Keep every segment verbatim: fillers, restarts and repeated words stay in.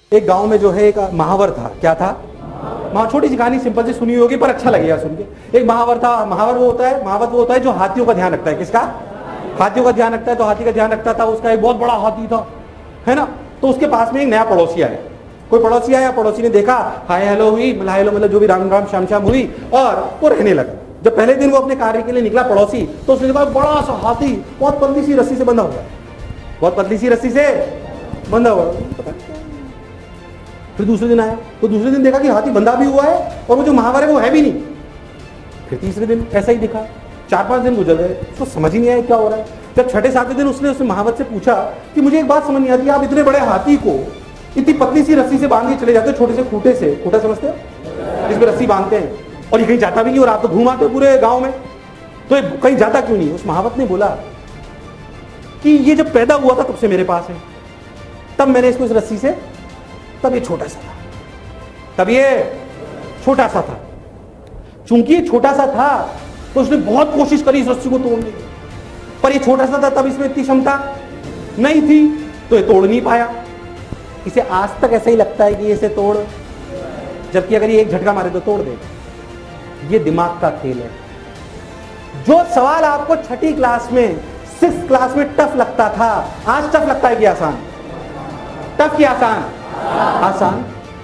एक गांव में जो है एक महावर था। क्या था? वहां छोटी सी कहानी सिंपल सी सुनी होगी पर अच्छा लगेगा सुन के। एक महावर था। महावर वो होता है महावर वो होता है जो हाथियों का ध्यान रखता है। किसका? हाथियों का ध्यान रखता है। तो हाथी का ध्यान रखता था। उसका एक बहुत बड़ा हाथी था, है ना। तो उसके पास में एक नया पड़ोसी आया। कोई पड़ोसी आया, पड़ोसी ने देखा, हाय हेलो हुई, मतलब हेलो मतलब जो भी राम राम श्याम श्याम हुई, और वो रहने लगा। जब पहले दिन वो अपने कार्य के लिए निकला पड़ोसी, तो उसने देखा बड़ा सा हाथी बहुत पतली सी रस्सी से बंधा हुआ है, बहुत पतली सी रस्सी से बंधा हुआ है। फिर दूसरे दिन आया तो दूसरे दिन देखा कि हाथी बंधा भी हुआ है और वो जो महावर है वो है भी नहीं। फिर तीसरे दिन ऐसा ही दिखा। चार पांच दिन गुजर गए, उसको समझ ही नहीं आया क्या हो रहा है। जब छठे सातवें दिन उसने उसने महावर से पूछा कि मुझे एक बात समझ नहीं आती, आप इतने बड़े हाथी को इतनी पतली सी रस्सी से बांध के चले जाते हो, छोटे से खूंटे से, खूंटा समझते हो जिसमें रस्सी बांधते हैं, और ये कहीं जाता भी नहीं और आप तो घूम आते हो पूरे गांव में, तो ये कहीं जाता क्यों नहीं? उस महावत ने बोला कि ये जब पैदा हुआ था तब से मेरे पास है, तब मैंने इसको इस रस्सी से, तब ये छोटा सा था, तब ये छोटा सा था। चूंकि ये छोटा सा था तो उसने बहुत कोशिश करी इस रस्सी को तोड़ने की, पर ये छोटा सा था, तब इसमें इतनी क्षमता नहीं थी तो ये तोड़ नहीं पाया। इसे आज तक ऐसा ही लगता है कि इसे तोड़, जबकि अगर ये एक झटका मारे तो तोड़ देगा। ये दिमाग का खेल है। जो सवाल आपको छठी क्लास में, सिक्स क्लास में टफ लगता था, आज टफ लगता है कि आसान? टफ की आसान? आसान।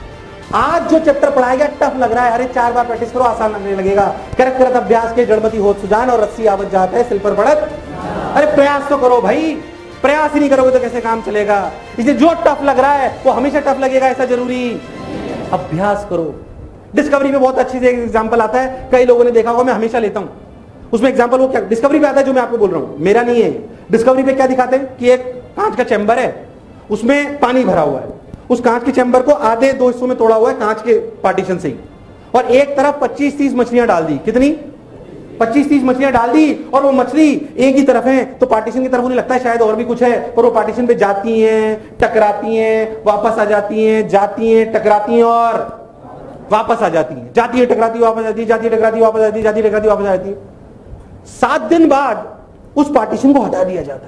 आज जो चैप्टर पढ़ाया गया टफ लग रहा है, अरे चार बार प्रैक्टिस करो आसान लगने लगेगा। करत करत अभ्यास के जड़मती होत सुजान और रस्सी आवत जाता है सिल पर पड़त। अरे प्रयास तो करो भाई, प्रयास ही नहीं करोगे तो कैसे काम चलेगा? इसलिए जो टफ लग रहा है वो हमेशा टफ लगेगा ऐसा जरूरी? अभ्यास करो। डिस्कवरी में बहुत अच्छी से एक एग्जांपल आता है, कई लोगों ने देखा होगा, मैं हमेशा लेता हूं उसमें एग्जांपल। वो क्या डिस्कवरी पे आता है जो मैं आपको बोल रहा हूं, मेरा नहीं है। डिस्कवरी पे क्या दिखाते हैं कि एक कांच का चैम्बर है, उसमें पानी भरा हुआ है। उस कांच के चैम्बर को आधे दो हिस्सों में तोड़ा हुआ है कांच के पार्टीशन से ही, और एक तरफ पच्चीस तीस मछलियां डाल दी। कितनी? पच्चीस तीस मछलियां डाल दी, और वो मछली एक ही तरफ है तो पार्टीशन की तरफ उन्हें लगता है शायद और भी कुछ है, पर वो पार्टीशन पे जाती हैं, टकराती हैं, वापस आ जाती हैं, जाती हैं, टकराती हैं और वापस आ जाती हैं, जाती है टकराती वापस आती है, जाती है टकराती वापस आती है, जाती है टकराती वापस आती है। सात दिन बाद उस पार्टीशन को हटा दिया जाता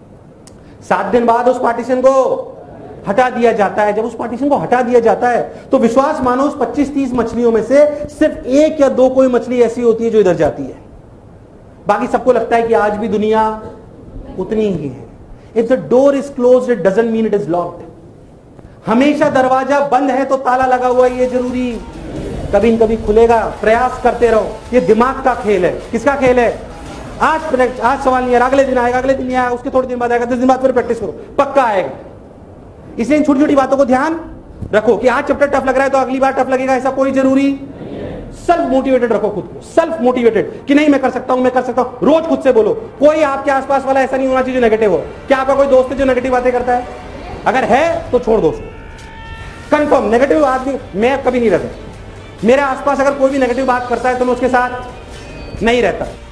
है। सात दिन बाद उस पार्टीशन को हटा दिया जाता है। जब उस पार्टीशन को हटा दिया जाता है तो विश्वास मानो उस पच्चीस तीस मछलियों में से सिर्फ एक या दो कोई मछली ऐसी होती है जो इधर जाती है, बाकी सबको लगता है कि आज भी दुनिया उतनी ही है। If the door is closed it doesn't mean it is locked. हमेशा दरवाजा बंद है तो ताला लगा हुआ है ये जरूरी? कभी न कभी खुलेगा। प्रयास करते रहो। ये दिमाग का खेल है। किसका खेल है? आज आज सवाल नहीं है, अगले दिन आएगा, अगले दिन नहीं आएगा, उसके थोड़े दिन बाद आएगा, दस दिन बाद फिर प्रैक्टिस करो, पक्का आएगा। इसलिए इन छोटी छोटी बातों को ध्यान रखो कि आज चैप्टर टफ लग रहा है तो अगली बार टफ लगेगा, ऐसा कोई जरूरी। सेल्फ मोटिवेटेड रखो खुद को, सेल्फ मोटिवेटेड कि नहीं मैं कर सकता हूं, मैं कर सकता हूं। रोज खुद से बोलो। कोई आपके आसपास वाला ऐसा नहीं होना चाहिए जो नेगेटिव हो। क्या आपका कोई दोस्त है जो नेगेटिव बातें करता है? अगर है तो छोड़ दो उसको। कंफर्म नेगेटिव आदमी मैं कभी नहीं रहता। मेरे आसपास अगर कोई भी नेगेटिव बात करता है तो मैं उसके साथ नहीं रहता।